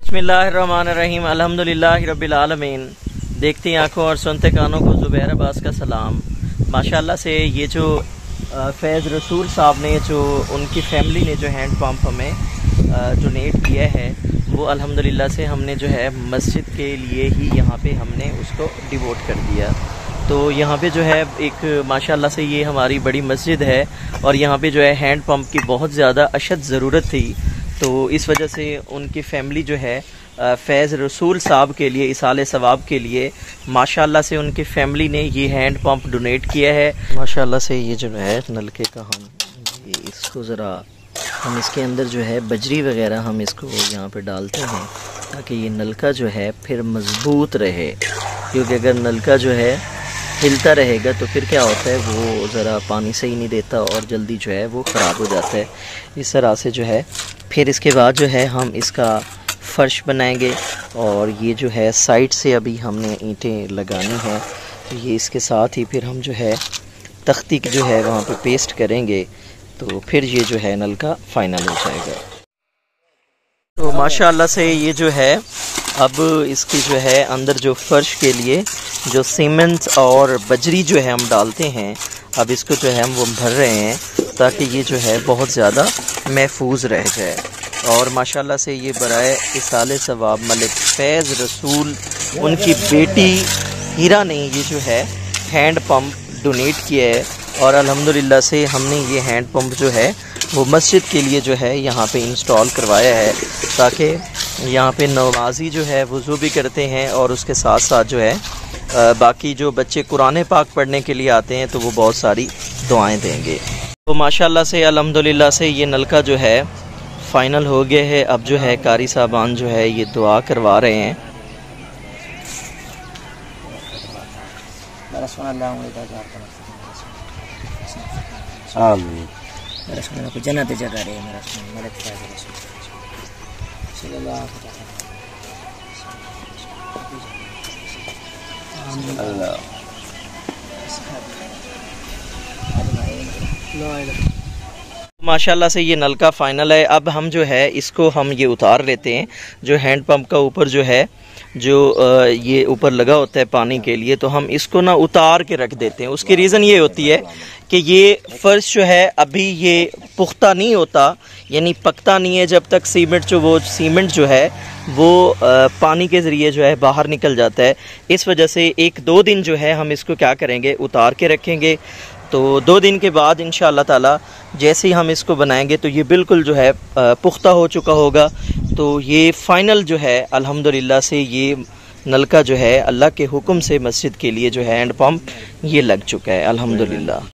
बिस्मिल्लाहिर्रहमानिर्रहीम अल्हम्दुलिल्लाहि रब्बिल आलमीन। देखती आंखों और सुनते कानों को ज़ुबैर अब्बास का सलाम। माशाल्लाह से ये जो फैज़ रसूल साहब ने जो उनकी फ़ैमिली ने जो हैंड पंप हमें डोनेट किया है वो अल्हम्दुलिल्लाह से हमने जो है मस्जिद के लिए ही यहाँ पे हमने उसको डिवोट कर दिया। तो यहाँ पे जो है एक माशाल्लाह से ये हमारी बड़ी मस्जिद है और यहाँ पे जो है हैंड पंप की बहुत ज़्यादा अशद ज़रूरत थी। तो इस वजह से उनकी फ़ैमिली जो है फैज़ रसूल साहब के लिए इसाले सवाब के लिए माशाल्लाह से उनकी फ़ैमिली ने ये हैंड पंप डोनेट किया है। माशाल्लाह से ये जो है नलके का हम इसको ज़रा हम इसके अंदर जो है बजरी वगैरह हम इसको यहाँ पे डालते हैं ताकि ये नलका जो है फिर मज़बूत रहे, क्योंकि अगर नलका जो है हिलता रहेगा तो फिर क्या होता है वो ज़रा पानी सही नहीं देता और जल्दी जो है वो ख़राब हो जाता है। इस तरह से जो है फिर इसके बाद जो है हम इसका फ़र्श बनाएंगे और ये जो है साइड से अभी हमने ईंटें लगानी हैं। तो ये इसके साथ ही फिर हम जो है तख्ती जो है वहाँ पे पेस्ट करेंगे तो फिर ये जो है नलका फ़ाइनल हो जाएगा। तो माशाल्लाह से ये जो है अब इसकी जो है अंदर जो फ़र्श के लिए जो सीमेंट और बजरी जो है हम डालते हैं, अब इसको जो है हम वो भर रहे हैं ताकि ये जो है बहुत ज़्यादा महफूज रह जाए। और माशाल्लाह से ये बराए इसाले सवाब मलिक फैज़ रसूल उनकी बेटी हीरा ने ये जो है हैंड पंप डोनेट किया है और अल्हम्दुलिल्लाह से हमने ये हैंड पंप जो है वो मस्जिद के लिए जो है यहाँ पे इंस्टॉल करवाया है ताकि यहाँ पे नमाजी जो है वज़ू भी करते हैं और उसके साथ साथ जो है बाकी जो बच्चे कुरान पाक पढ़ने के लिए आते हैं तो वो बहुत सारी दुआएं देंगे। तो माशाल्लाह से अल्हम्दुलिल्लाह से ये नलका जो है फ़ाइनल हो गया है। अब जो है कारी साहबान जो है ये दुआ करवा रहे हैं। जन्नत जगह रहे माशाल्लाह से ये नलका फ़ाइनल है। अब हम जो है इसको हम ये उतार लेते हैं। जो हैंड पंप का ऊपर जो है जो ये ऊपर लगा होता है पानी के लिए, तो हम इसको ना उतार के रख देते हैं। उसकी रीज़न ये होती है कि ये फ़र्श जो है अभी ये पुख्ता नहीं होता, यानी पकता नहीं है जब तक सीमेंट जो है वो पानी के ज़रिए जो है बाहर निकल जाता है। इस वजह से 1-2 दिन जो है हम इसको क्या करेंगे उतार के रखेंगे। तो 2 दिन के बाद इंशाअल्लाह ताला जैसे ही हम इसको बनाएंगे तो ये बिल्कुल जो है पुख्ता हो चुका होगा। तो ये फ़ाइनल जो है अल्हम्दुलिल्लाह से ये नलका जो है अल्लाह के हुक्म से मस्जिद के लिए जो है हैंड पंप ये लग चुका है अल्हम्दुलिल्लाह।